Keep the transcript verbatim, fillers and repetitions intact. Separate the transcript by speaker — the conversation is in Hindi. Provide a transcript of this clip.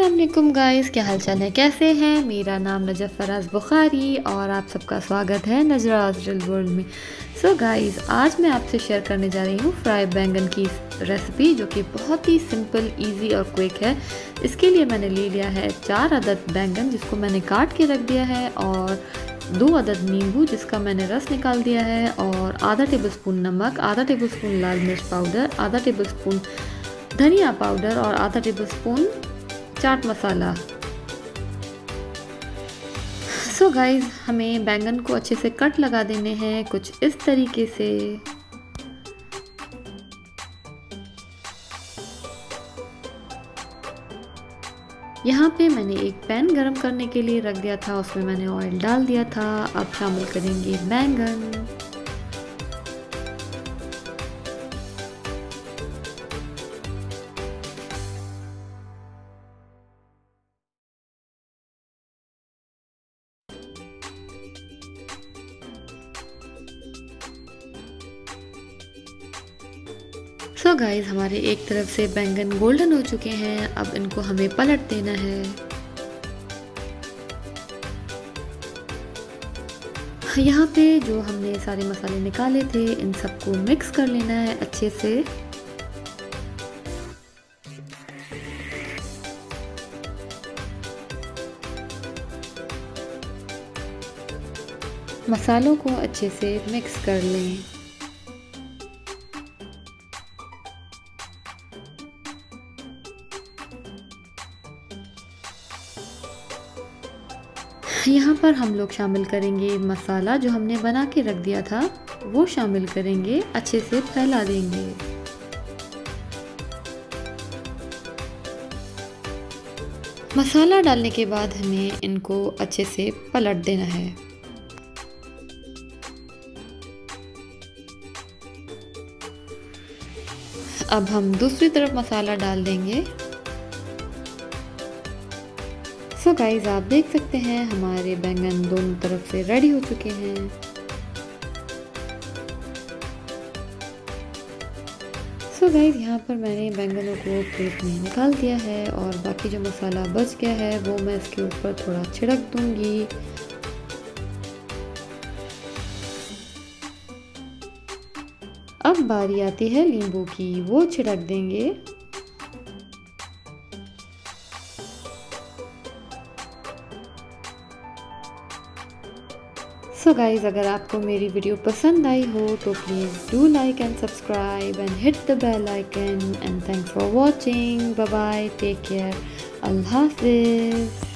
Speaker 1: अस्सलाम वालेकुम गाइस, क्या हाल चाल है, कैसे हैं। मेरा नाम नजफ़ फराज बुखारी और आप सबका स्वागत है नजराज वर्ल्ड में। सो गाइस, आज मैं आपसे शेयर करने जा रही हूँ फ्राई बैंगन की रेसिपी, जो कि बहुत ही सिंपल, इजी और क्विक है। इसके लिए मैंने ले लिया है चार अदद बैंगन, जिसको मैंने काट के रख दिया है, और दो अदद नींबू जिसका मैंने रस निकाल दिया है, और आधा टेबल स्पून नमक, आधा टेबल स्पून लाल मिर्च पाउडर, आधा टेबल स्पून धनिया पाउडर और आधा tablespoon chaat masala. So so guys, हमें बैंगन को अच्छे से कट लगा देने हैं कुछ इस तरीके से। यहाँ पे मैंने एक पैन गरम करने के लिए रख दिया था, उसमें मैंने ऑयल डाल दिया था। अब शामिल करेंगे बैंगन। सो गाइस, हमारे एक तरफ से बैंगन गोल्डन हो चुके हैं। अब इनको हमें पलट देना है। यहाँ पे जो हमने सारे मसाले निकाले थे, इन सबको मिक्स कर लेना है अच्छे से। मसालों को अच्छे से मिक्स कर लें। यहाँ पर हम लोग शामिल करेंगे मसाला जो हमने बना के रख दिया था, वो शामिल करेंगे, अच्छे से फैला देंगे। मसाला डालने के बाद हमें इनको अच्छे से पलट देना है। अब हम दूसरी तरफ मसाला डाल देंगे। सो गाइस, आप देख सकते हैं हमारे बैंगन दोनों तरफ से रेडी हो चुके हैं। सो गाइस, यहाँ पर मैंने बैंगनों को प्लेट में निकाल दिया है, और बाकी जो मसाला बच गया है वो मैं इसके ऊपर थोड़ा छिड़क दूंगी। अब बारी आती है नींबू की, वो छिड़क देंगे। सो गाइज़, अगर आपको मेरी वीडियो पसंद आई हो तो please do like and subscribe and hit the bell icon, and thanks for watching. Bye bye, take care, अल्लाह हाफिज़।